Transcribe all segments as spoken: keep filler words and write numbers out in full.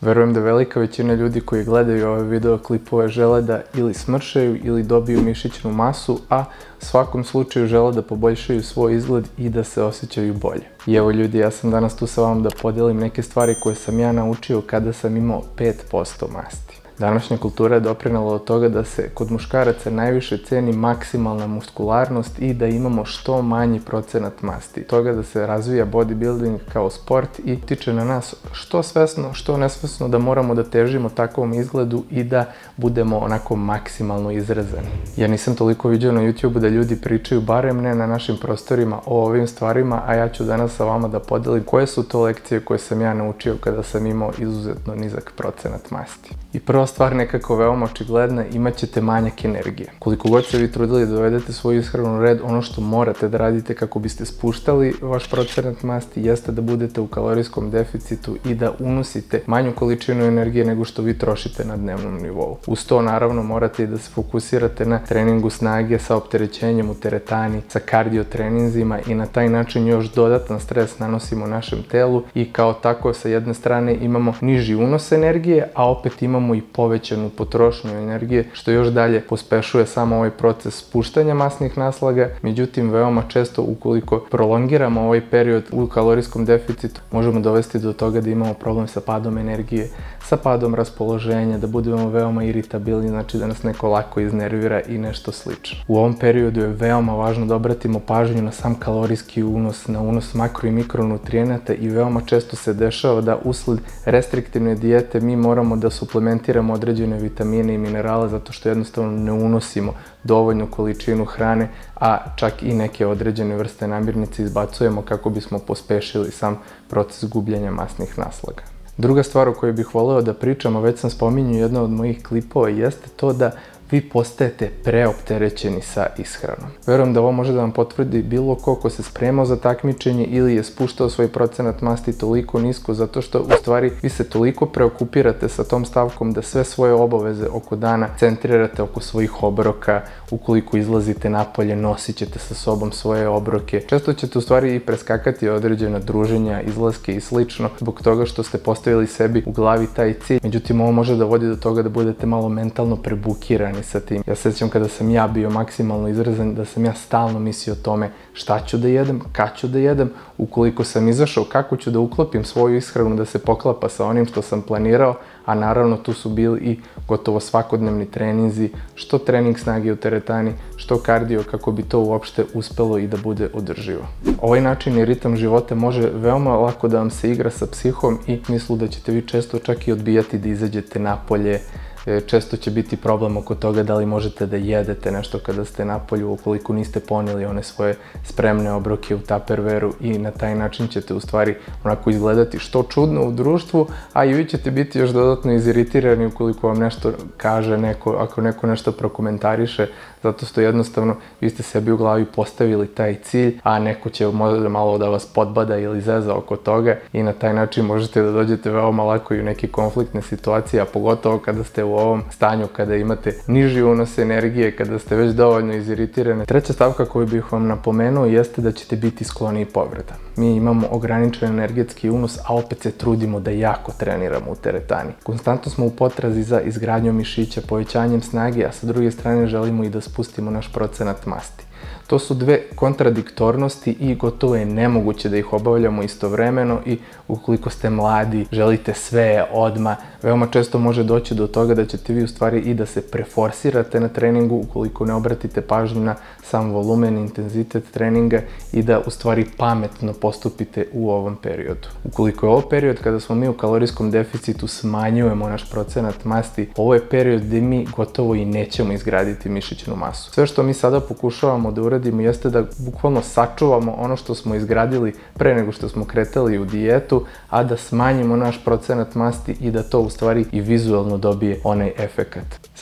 Verujem da velika većina ljudi koji gledaju ove video klipove žele da ili smršaju ili dobiju mišićnu masu, a u svakom slučaju žele da poboljšaju svoj izgled i da se osjećaju bolje. I evo ljudi, ja sam danas tu sa vama da podelim neke stvari koje sam ja naučio kada sam imao pet posto masti. Današnja kultura je doprinela od toga da se kod muškaraca najviše ceni maksimalna muskularnost i da imamo što manji procenat masti. Toga da se razvija bodybuilding kao sport i tiče na nas što svesno, što nesvesno da moramo da težimo takvom izgledu i da budemo onako maksimalno izrezani. Ja nisam toliko vidio na YouTubeu da ljudi pričaju, barem ne na našim prostorima, o ovim stvarima, a ja ću danas sa vama da podelim koje su to lekcije koje sam ja naučio kada sam imao izuzetno nizak procenat masti. I prva stvar nekako veoma očigledna, imat ćete manjak energije. Koliko god se vi trudili da dovedete svoju ishranu u red, ono što morate da radite kako biste spuštali vaš procenat masti jeste da budete u kalorijskom deficitu i da unosite manju količinu energije nego što vi trošite na dnevnom nivou. Uz to naravno morate i da se fokusirate na treningu snage sa opterećenjem u teretani, sa kardio treninzima i na taj način još dodatan stres nanosimo našem telu i kao tako sa jedne strane imamo niži unos energije, a opet imamo i povećanu potrošnju energije, što još dalje pospešuje samo ovaj proces spuštanja masnih naslaga. Međutim, veoma često ukoliko prolongiramo ovaj period u kalorijskom deficitu, možemo dovesti do toga da imamo problem sa padom energije, sa padom raspoloženja, da budemo veoma iritabilni, znači da nas neko lako iznervira i nešto slično. U ovom periodu je veoma važno da obratimo pažnju na sam kalorijski unos, na unos makro i mikronutrijenata i veoma često se dešava da usled restriktivne dijete mi moramo da suplementiramo određene vitamine i minerale zato što jednostavno ne unosimo dovoljnu količinu hrane, a čak i neke određene vrste namirnice izbacujemo kako bismo pospešili sam proces gubljenja masnih naslaga. Druga stvar o kojoj bih voleo da pričam, a već sam spominjao jedno od mojih klipova, jeste to da vi postajete preopterećeni sa ishranom. Verujem da ovo može da vam potvrdi bilo ko ko se spremao za takmičenje ili je spuštao svoj procenat masti toliko nisko zato što u stvari vi se toliko preokupirate sa tom stavkom da sve svoje obaveze oko dana centrirate oko svojih obroka. Ukoliko izlazite napolje, nosit ćete sa sobom svoje obroke. Često ćete u stvari i preskakati određena druženja, izlaske i slično zbog toga što ste postavili sebi u glavi taj cilj. Međutim, ovo može da vodi do toga da budete malo mentalno prebukirani sa tim. Ja se sjećam kada sam ja bio maksimalno izrezan da sam ja stalno mislio o tome šta ću da jedem, kad ću da jedem, ukoliko sam izašao kako ću da uklopim svoju ishranu da se poklapa sa onim što sam planirao, a naravno tu su bili i gotovo svakodnevni treninzi, što trening snage u teretani, što kardio kako bi to uopšte uspelo i da bude održivo. Ovaj način i ritam života može veoma lako da vam se igra sa psihom i mislu da ćete vi često čak i odbijati da izađete napolje. Često će biti problem oko toga da li možete da jedete nešto kada ste napolju ukoliko niste poneli one svoje spremne obroke u taperveru i na taj način ćete u stvari onako izgledati što čudno u društvu, a i vi ćete biti još dodatno iziritirani ukoliko vam nešto kaže neko, ako neko nešto prokomentariše, zato što jednostavno vi ste sebi u glavi postavili taj cilj, a neko će možda malo da vas podbada ili zeza oko toga i na taj način možete da dođete veoma lako i u neke konfliktne situacije, a pogotovo kada ste u ovom stanju, kada imate niži unos energije, kada ste već dovoljno iziritirane. Treća stavka koju bih vam napomenuo jeste da ćete biti skloni povreda. Mi imamo ograničen energetski unos, a opet se trudimo da jako treniramo u teretani. Konstantno smo u potrazi za izgradnjom mišića, povećanjem snage, a sa druge strane želimo i da spustimo naš procenat masti. To su dve kontradiktornosti i gotovo je nemoguće da ih obavljamo istovremeno i ukoliko ste mladi, želite sve odmah, veoma često može doći do toga da ćete vi u stvari i da se preforsirate na treningu ukoliko ne obratite pažnju na sam volumen, intenzitet treninga i da u stvari pametno postupite u ovom periodu. Ukoliko je ovo period kada smo mi u kalorijskom deficitu, smanjujemo naš procenat masti, ovo je period gde mi gotovo i nećemo izgraditi mišićnu masu. Sve što mi sada pokušavamo da uradimo jeste da bukvalno sačuvamo ono što smo izgradili pre nego što smo kretali u dijetu, a da smanjimo naš procenat masti i da to u stvari i vizualno dobije onaj efekat.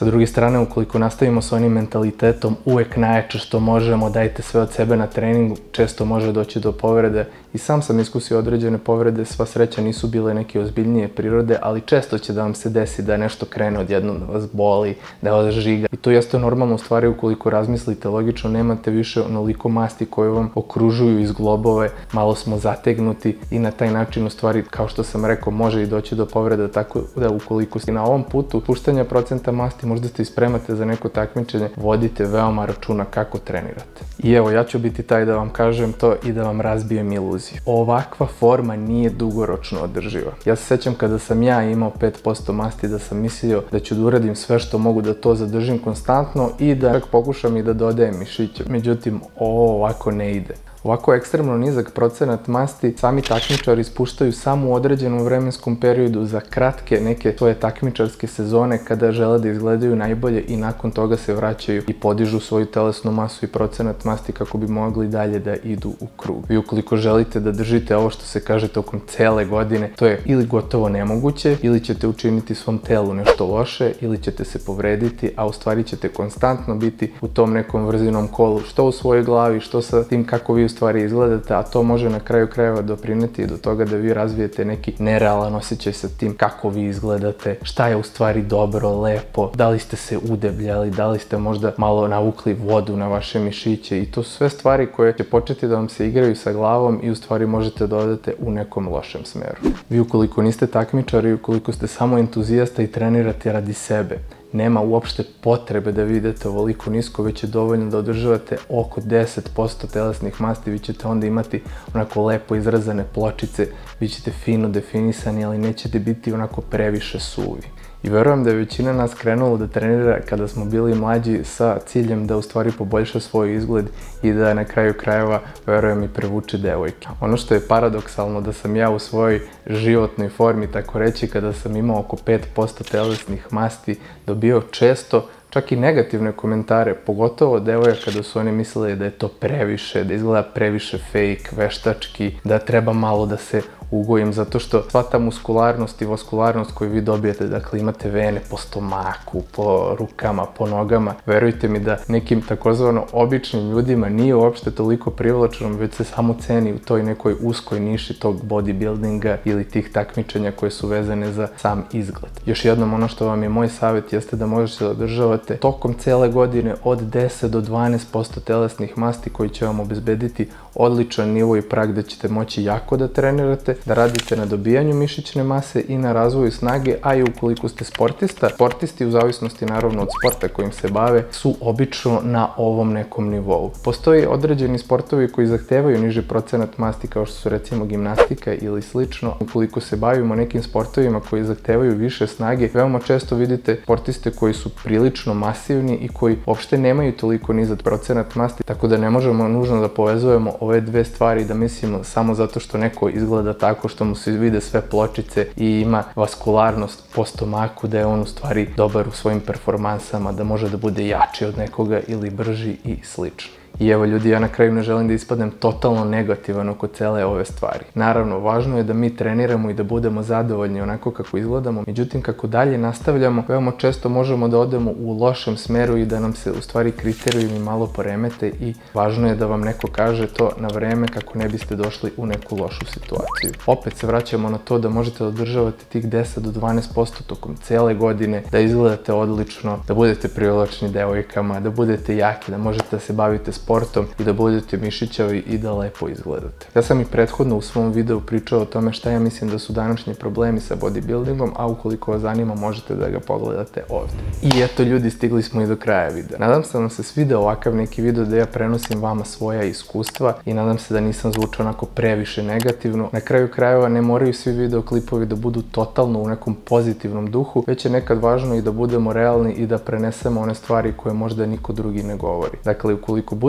Sa druge strane, ukoliko nastavimo sa onim mentalitetom uvek najjače što možemo, dajte sve od sebe na treningu, često može doći do povrede. I sam sam iskusio određene povrede, sva sreća nisu bile neke ozbiljnije prirode, ali često će da vam se desi da nešto krene odjednom, da vas boli, da vas žiga. I to jeste normalno u stvari ukoliko razmislite logično, nemate više onoliko masti koje vam okružuju iz globove, malo smo zategnuti i na taj način u stvari, kao što sam rekao, može i doći do povreda, tako da ukoliko ste na ovom putu puštanja procenta masti, možda ste ispremate za neko takmičenje, vodite veoma računa kako trenirate. I evo, ja ću biti taj da vam kažem to i da vam razbijem iluziju. Ovakva forma nije dugoročno održiva. Ja se sećam kada sam ja imao pet posto masti da sam mislio da ću da uradim sve što mogu da to zadržim konstantno i da čak pokušam i da dodajem mišiće. Međutim, ovo ovako ne ide. Ovako ekstremno nizak procenat masti sami takmičari ispuštaju samo u određenom vremenskom periodu za kratke neke svoje takmičarske sezone kada žele da izgledaju najbolje i nakon toga se vraćaju i podižu svoju telesnu masu i procenat masti kako bi mogli dalje da idu u krug. Vi ukoliko želite da držite ovo što se kaže tokom cele godine, to je ili gotovo nemoguće, ili ćete učiniti svom telu nešto loše, ili ćete se povrediti, a u stvari ćete konstantno biti u tom nekom vrzinom kolu, što u svojoj glavi, što sa tim kako vi u stvari izgledate, a to može na kraju krajeva doprineti do toga da vi razvijete neki nerealan osjećaj sa tim kako vi izgledate, šta je u stvari dobro, lepo, da li ste se udebljali, da li ste možda malo navukli vodu na vaše mišiće i to su sve stvari koje će početi da vam se igraju sa glavom i u stvari možete da odete u nekom lošem smeru. Vi ukoliko niste takmičari, ukoliko ste samo entuzijasta i trenirate radi sebe, nema uopšte potrebe da vi idete ovoliko nisko, već je dovoljno da održavate oko deset posto telesnih masti, vi ćete onda imati onako lepo izrazane pločice, vi ćete fino definisani, ali nećete biti onako previše suvi. I verujem da je većina nas krenula da trenira kada smo bili mlađi sa ciljem da u stvari poboljša svoj izgled i da na kraju krajeva, verujem, i prevuče devojke. Ono što je paradoksalno da sam ja u svojoj životnoj formi, tako reći, kada sam imao oko pet posto telesnih masti, dobio često čak i negativne komentare, pogotovo od devojaka kada su oni mislili da je to previše, da izgleda previše fake, veštački, da treba malo da se ugojim, zato što sva ta muskularnost i vaskularnost koju vi dobijete, dakle imate vene po stomaku, po rukama, po nogama, verujte mi da nekim takozvano običnim ljudima nije uopšte toliko privlačno, već se samo ceni u toj nekoj uskoj niši tog bodybuildinga ili tih takmičenja koje su vezane za sam izgled. Još jednom, ono što vam je moj savjet jeste da možete da održavate tokom cele godine od deset do dvanaest posto telesnih masti koji će vam obezbediti odličan nivo i prag da ćete moći jako da trenirate, da radite na dobijanju mišićne mase i na razvoju snage, a i ukoliko ste sportista, sportisti u zavisnosti naravno od sporta kojim se bave su obično na ovom nekom nivou. Postoji određeni sportovi koji zahtevaju niži procenat masti kao što su recimo gimnastika ili slično. Ukoliko se bavimo nekim sportovima koji zahtevaju više snage, veoma često vidite sportiste koji su prilično masivni i koji uopšte nemaju toliko nizak procenat masti, tako da ne možemo nužno da povezujemo ove dve stvari, da mislimo samo zato što neko izgleda tako što mu se vide sve pločice i ima vaskularnost po stomaku, da je on u stvari dobar u svojim performansama, da može da bude jači od nekoga ili brži i slično. I evo ljudi, ja na kraju ne želim da ispadnem totalno negativan oko cele ove stvari. Naravno, važno je da mi treniramo i da budemo zadovoljni onako kako izgledamo, međutim kako dalje nastavljamo, veoma često možemo da odemo u lošem smeru i da nam se u stvari kriterijumi malo poremete i važno je da vam neko kaže to na vreme kako ne biste došli u neku lošu situaciju. Opet se vraćamo na to da možete održavati tih deset do dvanaest posto tokom cele godine, da izgledate odlično, da budete privlačni devojkama, da budete jaki, da možete da se bavite sportom i da budete mišićavi i da lepo izgledate. Ja sam i prethodno u svom videu pričao o tome šta ja mislim da su današnji problemi sa bodybuildingom, a ukoliko vas zanima možete da ga pogledate ovde. I eto ljudi, stigli smo i do kraja videa. Nadam se da vam se svideo ovakav neki video da ja prenosim vama svoja iskustva i nadam se da nisam zvučao onako previše negativno. Na kraju krajeva ne moraju svi videoklipovi da budu totalno u nekom pozitivnom duhu, već je nekad važno i da budemo realni i da prenesemo one stvari koje možda niko drugi ne govori. Dakle, ukoliko budete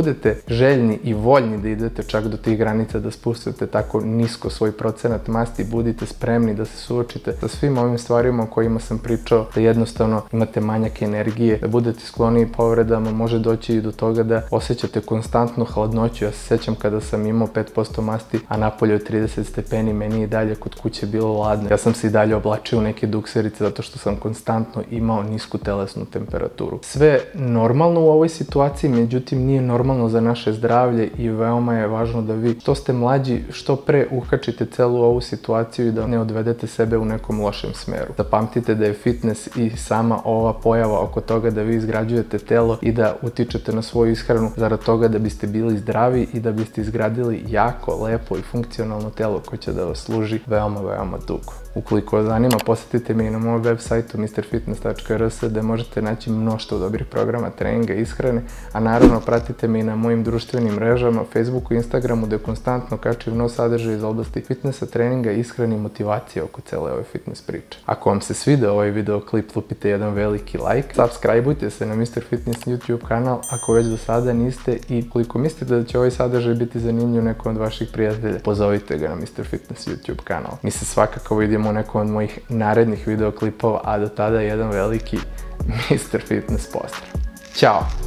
budete željni i voljni da idete čak do tih granica, da spustite tako nisko svoj procenat masti, budite spremni da se suočite sa svim ovim stvarima o kojima sam pričao, da jednostavno imate manjak energije, da budete skloni povredama, može doći i do toga da osjećate konstantnu hladnoću. Ja se sjećam kada sam imao pet posto masti, a napolje od trideset stepeni, meni je dalje kod kuće bilo ladno. Ja sam se i dalje oblačio u neke dukserice zato što sam konstantno imao nisku telesnu temperaturu. Sve normalno u ovoj situaciji, međutim nije normalno za naše zdravlje i veoma je važno da vi što ste mlađi, što pre ukačite celu ovu situaciju i da ne odvedete sebe u nekom lošem smeru. Zapamtite da je fitness i sama ova pojava oko toga da vi izgrađujete telo i da utičete na svoju ishranu zarad toga da biste bili zdravi i da biste izgradili jako, lepo i funkcionalno telo koje će da vas služi veoma, veoma dugo. Ukoliko vas zanima, posjetite me i na moj web sajtu mister fitness tačka r s gde možete naći mnoštvo dobrih programa, treninga i ishrane, a naravno pratite me i na mojim društvenim mrežama, Facebooku i Instagramu gde konstantno kačim nov sadržaj iz oblasti fitnessa, treninga, ishrane i motivacije oko cele ove fitness priče. Ako vam se svideo ovaj videoklip, lupite jedan veliki like, subscribeujte se na mister Fitness YouTube kanal ako već do sada niste i koliko mislite da će ovaj sadržaj biti zanimljiv nekom od vaših prijatelja, pozovite ga na mister Fitness YouTube kanal. Mi se svakako vidimo u nekom od mojih narednih videoklipova, a do tada jedan veliki mister Fitness pozdrav. Ćao!